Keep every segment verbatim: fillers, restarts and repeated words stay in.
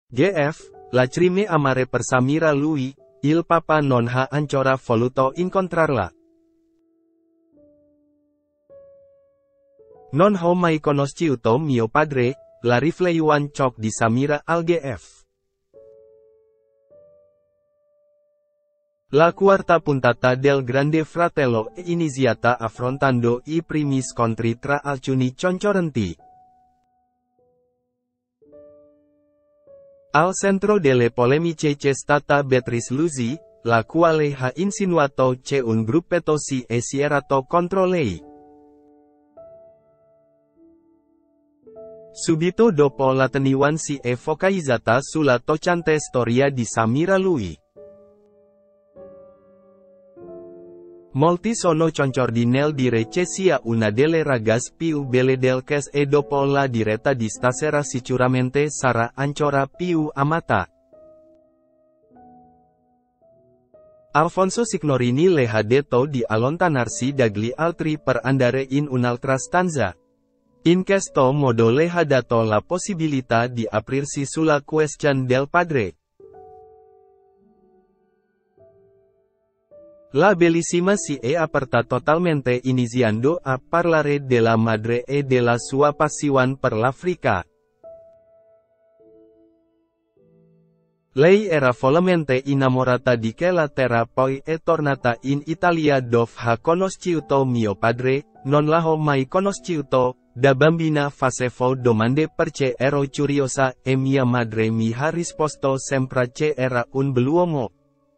G F, lacrime amare per Samira lui, il papa non ha ancora voluto incontrarla. Non ho mai conosciuto mio padre, la rifleuan ciò di Samira al G F. La quarta puntata del Grande Fratello è iniziata affrontando i primi scontri tra alcuni concorrenti. Al centro delle polemiche c'è stata Beatrice Luzzi, la quale ha insinuato che un gruppetto si è schierato contro lei. Subito dopo l'attenzione si è focalizzata sulla toccante storia di Samira lui. Molti sono concordi nel dire che sia una delle ragazze più belle del cast e dopo la diretta di stasera sicuramente sarà ancora più amata. Alfonso Signorini le ha detto di allontanarsi dagli altri per andare in un'altra stanza. In questo modo le ha dato la possibilità di aprirsi sulla questione del padre. La bellissima si è aperta totalmente iniziando a parlare della madre e della sua passione per l'Africa. Lei era follemente innamorata di quella terra, poi è tornata in Italia dove ha conosciuto mio padre, non l'ho mai conosciuto, da bambina facevo domande perché ero curiosa e mia madre mi ha risposto sempre che era un bell'uomo.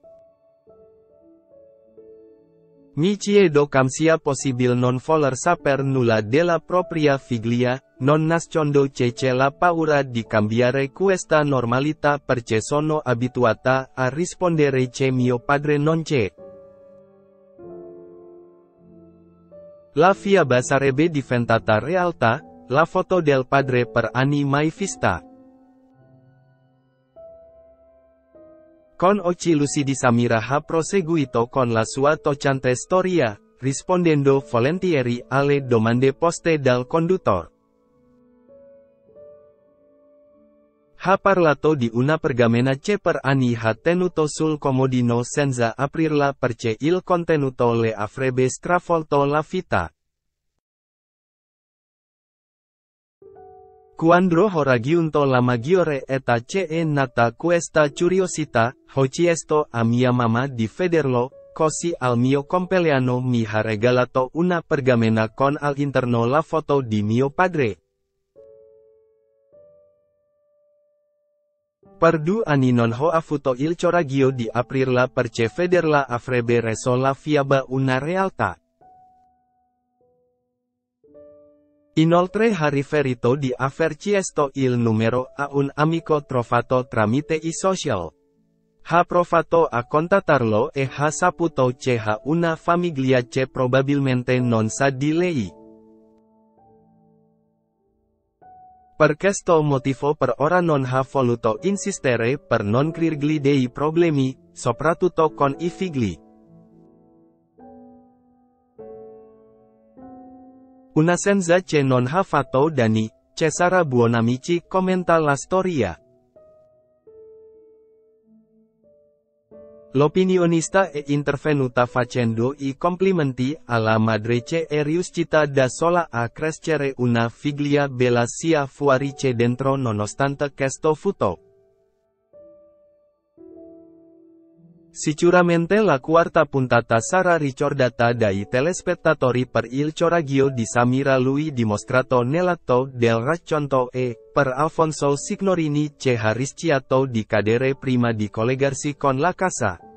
Mi chiedo come sia possibile non voler saper nulla della propria figlia, non nascondo che c'è la paura di cambiare questa normalità perché sono abituata a rispondere che mio padre non c'è. La fiaba sarebbe diventata realtà, la foto del padre per anni mai vista. Con occhi lucidi Samira ha proseguito con la sua toccante storia, rispondendo volentieri alle domande poste dal conduttore. Ha parlato di una pergamena che per anni ha tenuto sul comodino senza aprirla perché il contenuto le avrebbe stravolto la vita. Quando ho raggiunto la maggiore età che è nata questa curiosità, ho chiesto a mia mamma di vederlo, così al mio compleanno mi ha regalato una pergamena con all'interno la foto di mio padre. Per due anni non ho avuto il coraggio di aprirla perché vederla avrebbe reso la fiaba una realtà. Inoltre ha riferito di aver chiesto il numero a un amico trovato tramite i social. Ha provato a contattarlo e ha saputo che ha una famiglia che probabilmente non sa di lei. Per questo motivo per ora non ha voluto insistere per non creargli dei problemi, soprattutto con i figli. Una senza che non ha fatto Dani, Cesara Buonamici commenta la storia. L'opinionista è intervenuta facendo i complimenti alla madre che è riuscita da sola a crescere una figlia bella sia fuori che dentro nonostante questo foto. Sicuramente la quarta puntata sarà ricordata dai telespettatori per il coraggio di Samira lui dimostrato nell'atto del racconto e, per Alfonso Signorini che ha rischiato di cadere prima di collegarsi con la casa.